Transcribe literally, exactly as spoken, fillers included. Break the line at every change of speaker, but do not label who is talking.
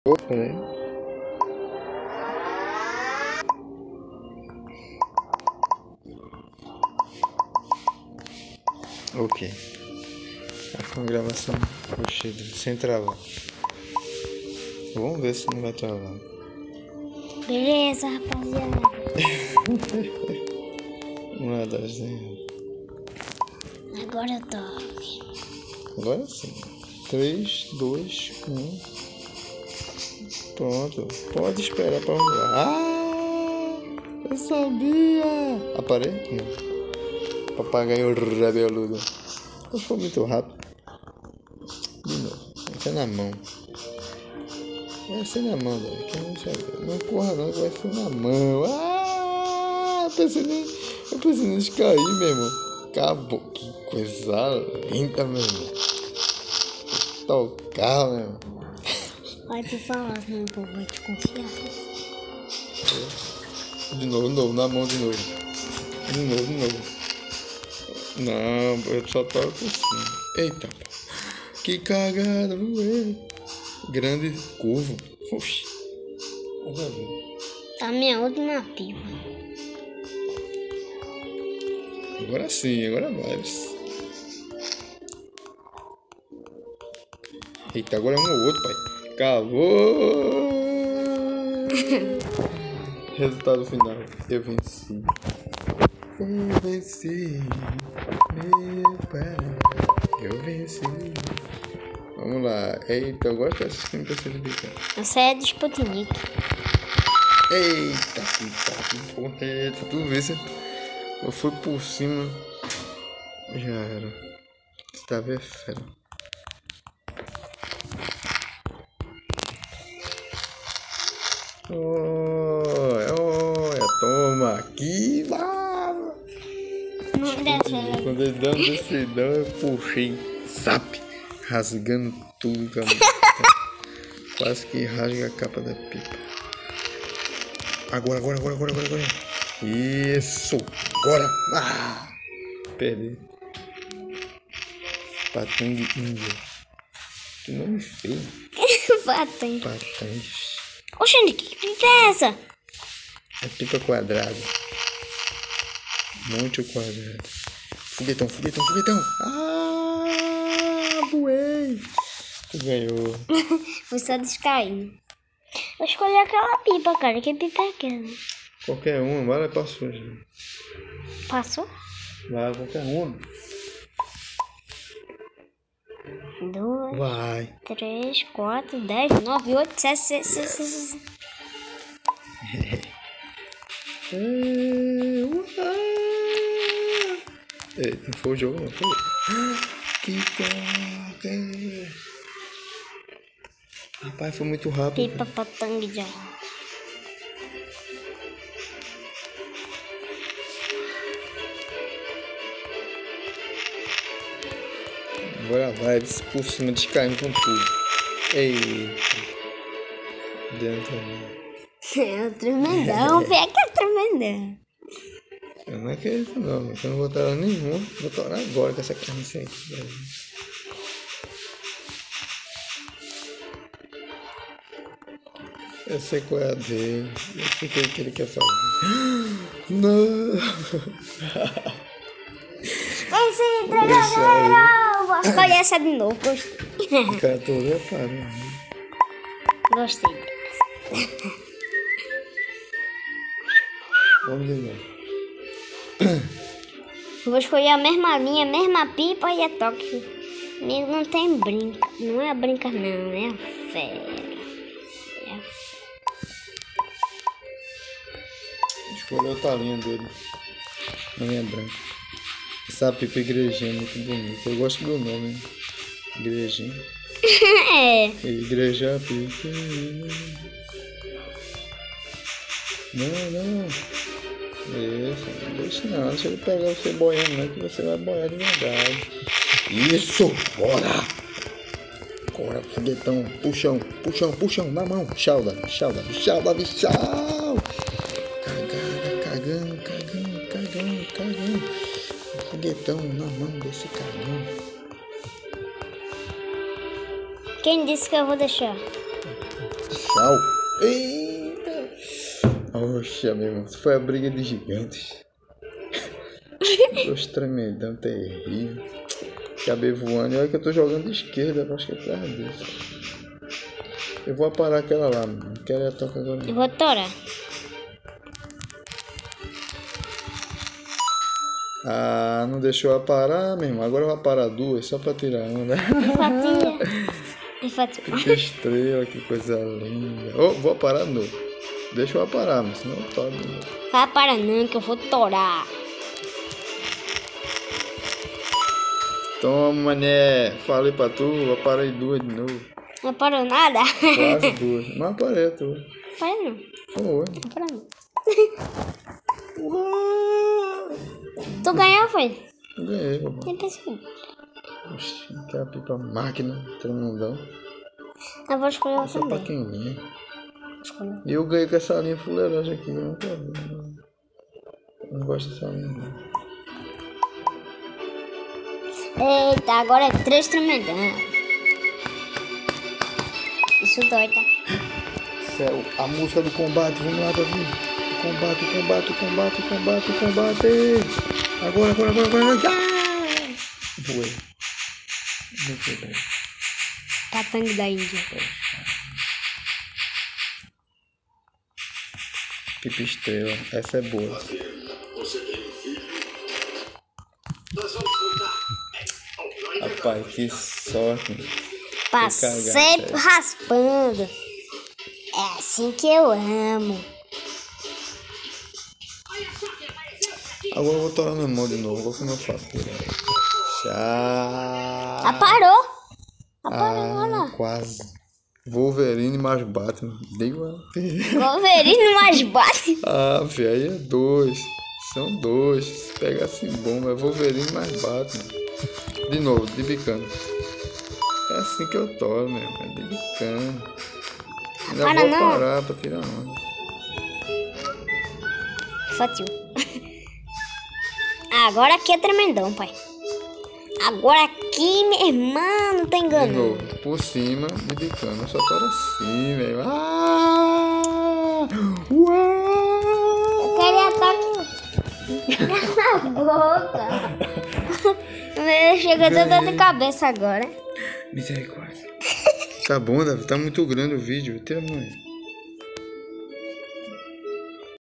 Opa, peraí. Ok. Tá com a gravação puxada, sem travar. Vamos ver se não vai travar.
Beleza, rapaziada.
Nada, assim.
Agora eu tô.
Agora sim. três, dois, um. Pronto. Pode esperar pra rolar. Ah! Eu sabia! Aparei? Não. Papagaio rebeludo. Não foi muito rápido. De novo. Vai ser na mão. Vai ser na mão, velho. Que não sabe. Não corra não, vai ser na mão. Ah! Eu pensei nem, eu pensei nem cair, meu irmão. Acabou. Que coisa linda, meu irmão. Tocar, meu irmão.
Vai te falar, senão eu vou te confiar.
De novo, de novo, na mão de novo. De novo, de novo. Não, eu só toco assim. Eita, que cagada, voei. Grande curvo. Oxi. Vamos ver.
Tá minha última pipa.
Agora sim, agora vai. Eita, agora é um ou outro, pai. Acabou! Resultado final. Eu venci. Eu venci. Meu pai. Eu venci. Vamos lá. Eita, eu gosto de assistir pra ser bicado.
Essa é de Sputnik.
Eita, que tá correto. Tu vê se eu fui por cima. Já era. Estava é fera. Olha, olha, toma aqui, mano.
Não desce.
Quando ele deu um decidão, eu puxei, zap, rasgando tudo, cara. Quase que rasga a capa da pipa. Agora, agora, agora, agora, agora, agora. Isso, agora. Ah, perdi. Patangue Índia. Que nome feio.
Patangue.
Patangue.
Oxente, que pipa é essa?
É pipa quadrada. Monte ao quadrado. Foguetão, foguetão, foguetão. Ah, voei. Tu ganhou.
Foi só descaindo. Eu escolhi aquela pipa, cara. Que pipa é aquela?
Qualquer uma, vai lá, passou já.
Passou?
Vai, qualquer uma.
Dois,
Vai.
três, quatro, dez, nove, oito, sete, seis, seis, seis, seis.
Ei, não foi o jogo, não foi? Que toque! Rapaz, foi muito rápido.
Pipa patangue já.
Agora vai por cima, descaindo com tudo. Eita. Dentro também.
É o tremendão, pega que é tremendão.
Eu não acredito não, eu não vou torar nenhuma. Vou torar agora com essa carniça aqui. Eu sei qual é a dele. Eu sei o que ele quer fazer. Não!
Esse tremendão! Vou escolher essa de novo, gostei.
O cara todo é parado.
Gostei dessa.
Vamos de novo.
Vou escolher a mesma linha, a mesma pipa e a toque. Não tem brinca. Não é a brinca não, é a fera. É a...
Escolheu o talinho dele. Na minha branca. Essa pipa igrejinha é muito bonita. Eu gosto do nome. Igrejinha.
É.
Igreja pequena. Não, não. Isso, não deixa não. Deixa ele pegar você boiando, não, que você vai boiar de verdade. Isso! Bora! Bora, foguetão. Puxão, puxão, puxão. Na mão. Chalda, chalda, chalda, bichal. Cagada, cagando, cagando, cagando, cagando. Foguetão na mão desse cagão.
Quem disse que eu vou deixar?
Au. Eita. Oxa, meu irmão. Isso foi a briga de gigantes. Dois tremendão terrível. Acabei voando. E olha que eu tô jogando de esquerda. Acho que é por causa disso. Eu vou aparar aquela lá, mano. Não quero a toca agora.
Eu vou torar.
Ah, não deixou eu aparar, meu irmão. Agora eu vou aparar duas só pra tirar onda.
E fatia.
Que estrela, que coisa linda. Oh, vou aparar de novo. Deixa eu aparar, mas senão eu toro de novo.
Vai parar não, que eu vou torar.
Toma, mané. Falei pra tu, aparei duas de novo.
Não parou nada?
Quase duas. Mas aparei tu.
Parei não.
Foi.
Não parou não. Tu ganhou, foi?
Ganhei, papai.
Nem percebi.
Oxi, quer a pipa máquina, tremendão.
Eu vou escolher
Essa
também.
pequenininha.
Escolher.
E eu ganhei com essa linha fuleiragem aqui. Eu não quero ver, não. Eu não gosto dessa linha, não.
Eita, agora é três tremendão. Isso dói, tá?
Céu, a música do combate, vamos lá, Davi. Combate, combate, combate, combate, combate. Agora, agora, agora, agora. Ah! Voei. Não foi bem.
Catangue da Índia.
Pipistrela, essa é boa. Rapaz, que sorte.
Passei
Vou cagar,
raspando. É assim que eu amo.
Agora eu vou torar na mão de novo. Qual que eu faço? Tchau.
Aparou. Aparou,
Ah,
olha lá.
quase. Wolverine mais Batman. Deu a...
Wolverine mais bate.
Ah, filho, aí é dois. São dois. Se pegar assim bom, é Wolverine mais Batman. De novo, de bicano. É assim que eu toro, meu. É de bicano. Ainda
Para
vou
não.
parar pra tirar onda.
Fatiu. Agora aqui é tremendão, pai. Agora aqui, meu irmão, não tá
De
enganando.
novo, por cima, de bicano. Eu só toro assim, velho. Ah! Uau!
Eu queria estar aqui. Na boca. Chega até dor de cabeça agora.
Misericórdia. Tá bom, Davi. Tá muito grande o vídeo. Tira, mãe.